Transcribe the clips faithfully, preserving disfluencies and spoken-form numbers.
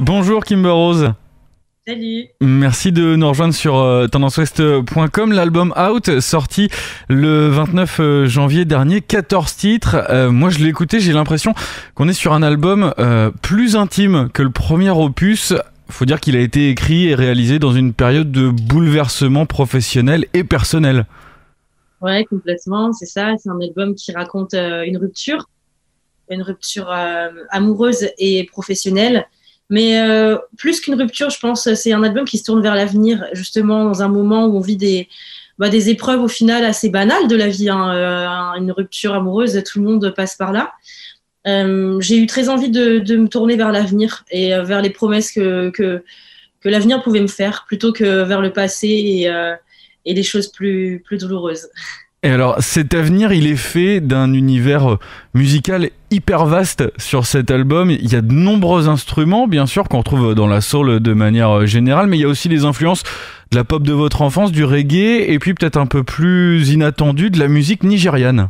Bonjour Kimber Rose. Salut. Merci de nous rejoindre sur euh, tendance ouest point com. L'album Out, sorti le vingt-neuf janvier dernier, quatorze titres. Euh, moi je l'ai écouté, j'ai l'impression qu'on est sur un album euh, plus intime que le premier opus. Faut dire qu'il a été écrit et réalisé dans une période de bouleversement professionnel et personnel. Ouais, complètement, c'est ça. C'est un album qui raconte euh, une rupture, une rupture euh, amoureuse et professionnelle. Mais euh, plus qu'une rupture, je pense, c'est un album qui se tourne vers l'avenir, justement dans un moment où on vit des, bah, des épreuves au final assez banales de la vie. Hein. Euh, une rupture amoureuse, tout le monde passe par là. Euh, j'ai eu très envie de, de me tourner vers l'avenir et euh, vers les promesses que, que, que l'avenir pouvait me faire, plutôt que vers le passé et, euh, et les choses plus, plus douloureuses. Et alors, cet avenir, il est fait d'un univers musical hyper vaste sur cet album. Il y a de nombreux instruments, bien sûr, qu'on retrouve dans la soul de manière générale, mais il y a aussi les influences de la pop de votre enfance, du reggae, et puis peut-être un peu plus inattendu, de la musique nigériane.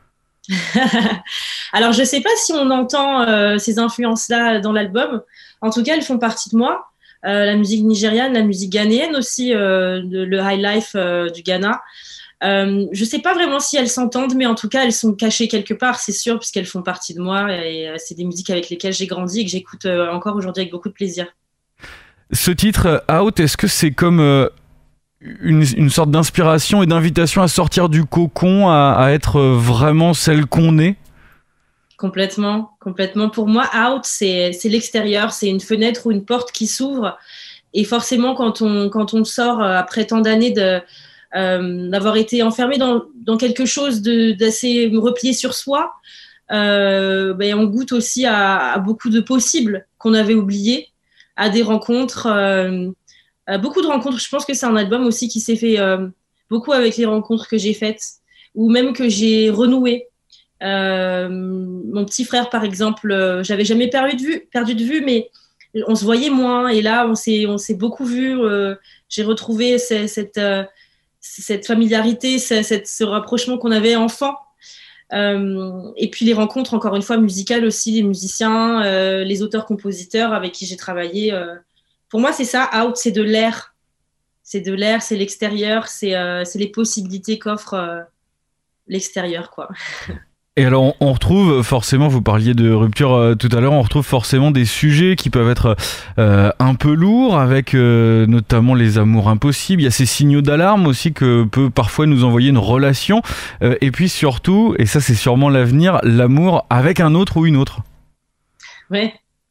Alors, je sais pas si on entend euh, ces influences-là dans l'album. En tout cas, elles font partie de moi. Euh, la musique nigériane, la musique ghanéenne aussi, euh, de, le high life euh, du Ghana. Euh, je sais pas vraiment si elles s'entendent, mais en tout cas, elles sont cachées quelque part, c'est sûr, puisqu'elles font partie de moi. Et euh, c'est des musiques avec lesquelles j'ai grandi et que j'écoute euh, encore aujourd'hui avec beaucoup de plaisir. Ce titre, Out, est-ce que c'est comme euh, une, une sorte d'inspiration et d'invitation à sortir du cocon, à, à être vraiment celle qu'on est ? Complètement, complètement. Pour moi, out, c'est, c'est l'extérieur, c'est une fenêtre ou une porte qui s'ouvre. Et forcément, quand on, quand on sort euh, après tant d'années de, euh, d'avoir été enfermé dans, dans quelque chose de, d'assez replié sur soi, euh, ben, on goûte aussi à, à beaucoup de possibles qu'on avait oubliés, à des rencontres, euh, à beaucoup de rencontres. Je pense que c'est un album aussi qui s'est fait euh, beaucoup avec les rencontres que j'ai faites ou même que j'ai renouées. Euh, mon petit frère, par exemple, euh, j'avais jamais perdu de vue, perdu de vue, mais on se voyait moins. Et là, on s'est, on s'est beaucoup vu. Euh, j'ai retrouvé cette, cette, euh, cette familiarité, cette, ce rapprochement qu'on avait enfant. Euh, et puis les rencontres, encore une fois, musicales aussi, les musiciens, euh, les auteurs-compositeurs avec qui j'ai travaillé. Euh. Pour moi, c'est ça. Out, c'est de l'air. C'est de l'air, c'est l'extérieur, c'est, euh, c'est les possibilités qu'offre euh, l'extérieur, quoi. Et alors on, on retrouve forcément, vous parliez de rupture euh, tout à l'heure, on retrouve forcément des sujets qui peuvent être euh, un peu lourds, avec euh, notamment les amours impossibles. Il y a ces signaux d'alarme aussi que peut parfois nous envoyer une relation. Euh, et puis surtout, et ça c'est sûrement l'avenir, l'amour avec un autre ou une autre. Ouais,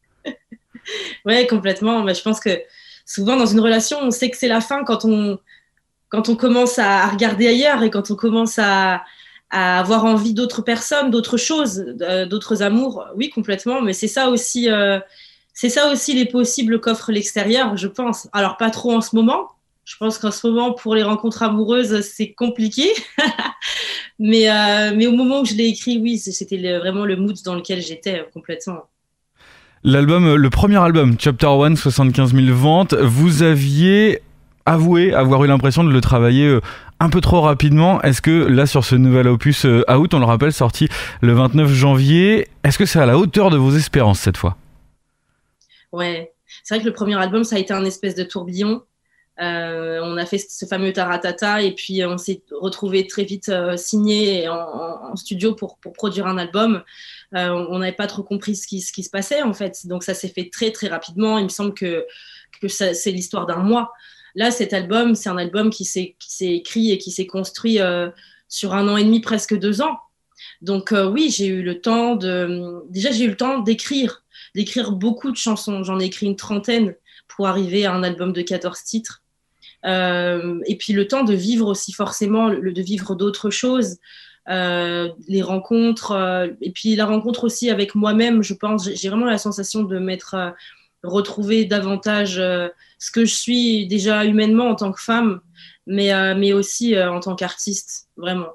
ouais, complètement. Mais je pense que souvent dans une relation, on sait que c'est la fin quand on, quand on commence à regarder ailleurs et quand on commence à à avoir envie d'autres personnes, d'autres choses, euh, d'autres amours. Oui, complètement. Mais c'est ça aussi, euh, c'est ça aussi les possibles qu'offre l'extérieur, je pense. Alors, pas trop en ce moment. Je pense qu'en ce moment, pour les rencontres amoureuses, c'est compliqué. mais, euh, mais au moment où je l'ai écrit, oui, c'était le, vraiment le mood dans lequel j'étais euh, complètement. L'album, le premier album, Chapter One, soixante-quinze mille ventes, vous aviez avoué avoir eu l'impression de le travailler euh, un peu trop rapidement. Est-ce que là, sur ce nouvel opus euh, Out, on le rappelle, sorti le vingt-neuf janvier, est-ce que c'est à la hauteur de vos espérances cette fois ? Ouais, c'est vrai que le premier album, ça a été un espèce de tourbillon. Euh, on a fait ce fameux Taratata et puis on s'est retrouvé très vite euh, signé en, en, en studio pour, pour produire un album. Euh, on n'avait pas trop compris ce qui, ce qui se passait en fait, donc ça s'est fait très très rapidement. Il me semble que, que ça, c'est l'histoire d'un mois. Là, cet album, c'est un album qui s'est, qui s'est écrit et qui s'est construit euh, sur un an et demi, presque deux ans. Donc euh, oui, j'ai eu le temps de... Déjà, j'ai eu le temps d'écrire, d'écrire beaucoup de chansons. J'en ai écrit une trentaine pour arriver à un album de quatorze titres. Euh, et puis le temps de vivre aussi forcément, le, de vivre d'autres choses, euh, les rencontres, euh, et puis la rencontre aussi avec moi-même, je pense. J'ai vraiment la sensation de m'être... Euh, retrouver davantage euh, ce que je suis déjà humainement en tant que femme, mais, euh, mais aussi euh, en tant qu'artiste, vraiment.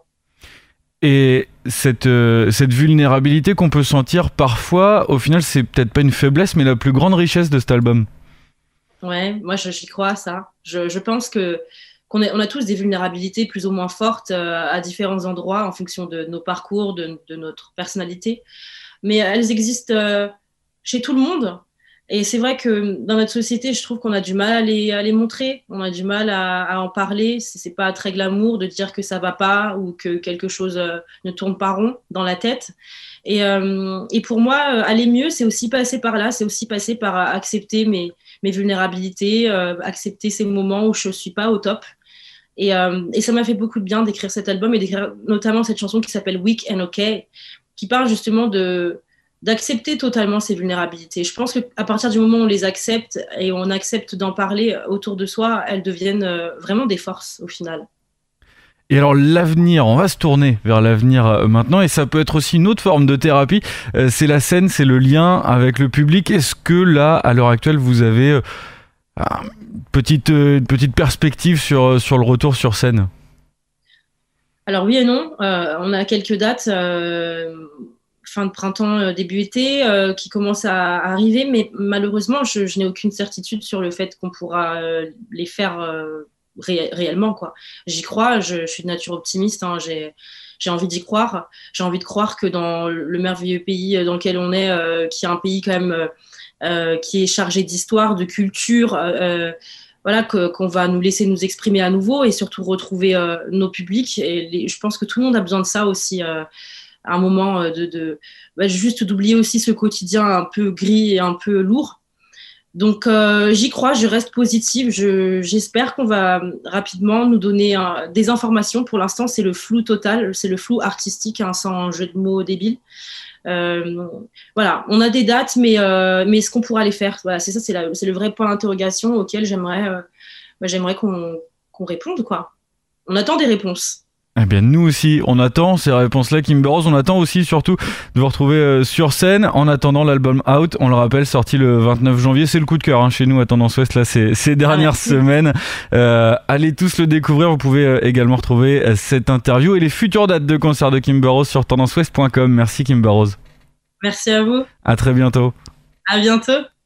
Et cette, euh, cette vulnérabilité qu'on peut sentir parfois, au final, c'est peut-être pas une faiblesse, mais la plus grande richesse de cet album. Ouais, moi j'y crois à ça. Je, je pense que qu'on a, on a tous des vulnérabilités plus ou moins fortes euh, à différents endroits en fonction de nos parcours, de, de notre personnalité, mais elles existent euh, chez tout le monde. Et c'est vrai que dans notre société, je trouve qu'on a du mal à les, à les montrer, on a du mal à, à en parler. C'est, c'est pas très glamour de dire que ça va pas ou que quelque chose euh, ne tourne pas rond dans la tête. Et, euh, et pour moi, euh, aller mieux, c'est aussi passer par là, c'est aussi passer par euh, accepter mes, mes vulnérabilités, euh, accepter ces moments où je suis pas au top. Et, euh, et ça m'a fait beaucoup de bien d'écrire cet album et d'écrire notamment cette chanson qui s'appelle Weak and OK, qui parle justement de d'accepter totalement ces vulnérabilités. Je pense qu'à partir du moment où on les accepte et on accepte d'en parler autour de soi, elles deviennent vraiment des forces au final. Et alors l'avenir, on va se tourner vers l'avenir maintenant, et ça peut être aussi une autre forme de thérapie, c'est la scène, c'est le lien avec le public. Est-ce que là, à l'heure actuelle, vous avez euh, une petite, une petite perspective sur, sur le retour sur scène? Alors oui et non, euh, on a quelques dates... Euh... fin de printemps, euh, début été, euh, qui commence à, à arriver, mais malheureusement, je, je n'ai aucune certitude sur le fait qu'on pourra euh, les faire euh, ré- réellement, quoi. J'y crois, je, je suis de nature optimiste, hein, j'ai, j'ai envie d'y croire. J'ai envie de croire que dans le merveilleux pays dans lequel on est, euh, qui est un pays quand même euh, qui est chargé d'histoire, de culture, euh, voilà, que, qu'on va nous laisser nous exprimer à nouveau et surtout retrouver euh, nos publics. Et les, je pense que tout le monde a besoin de ça aussi. Euh, un moment de, de bah, juste d'oublier aussi ce quotidien un peu gris et un peu lourd. Donc euh, j'y crois, je reste positive, je, j'espère qu'on va rapidement nous donner un, des informations. Pour l'instant, c'est le flou total, c'est le flou artistique, hein, sans jeu de mots débile. Euh, voilà, on a des dates, mais, euh, mais est-ce qu'on pourra les faire? Voilà, c'est ça, c'est, la, c'est le vrai point d'interrogation auquel j'aimerais, euh, bah, j'aimerais qu'on, qu'on réponde, quoi. On attend des réponses. Eh bien, nous aussi, on attend ces réponses-là, Kimber Rose. On attend aussi, surtout, de vous retrouver euh, sur scène. En attendant l'album Out, on le rappelle, sorti le vingt-neuf janvier. C'est le coup de cœur hein, chez nous à Tendance Ouest, là, ces, ces dernières ah, semaines. Euh, allez tous le découvrir. Vous pouvez euh, également retrouver euh, cette interview et les futures dates de concert de Kimber Rose sur tendance ouest point com. Merci, Kimber Rose. Merci à vous. À très bientôt. À bientôt.